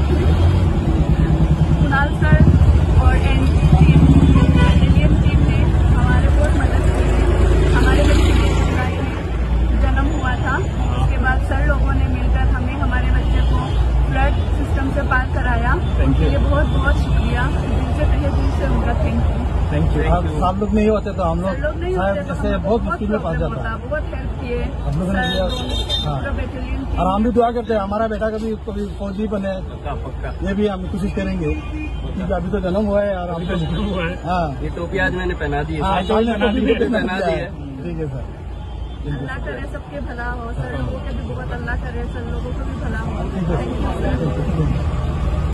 Kunal sir और alien team ने हमारे बहुत मदद की है। हमारे बच्चे के जुलाई में जन्म हुआ था, उसके बाद सर लोगों ने मिलकर हमें हमारे बच्चे को फ्लड सिस्टम से पार कराया। ये बहुत बहुत शुक्रिया, दिल से तहे दिल से उनका थैंक यू। आप लोग नहीं होते तो हम लोग जैसे बहुत मुश्किल में फंस जाता। बहुत हेल्प किए हम लोगों ने, और हम भी दुआ करते हैं हमारा बेटा कभी फौजी बने, ये भी हम कोशिश करेंगे क्योंकि अभी तो जन्म हुआ है। और अभी तो जन्म हुआ है। हाँ, ये टोपी आज मैंने पहना दी है। पहना दी है। ठीक है सर। अल्लाह करे सबके भला हो, सर लोगों के भी बहुत अल्लाह करे, सर लोगों को भी भला हो।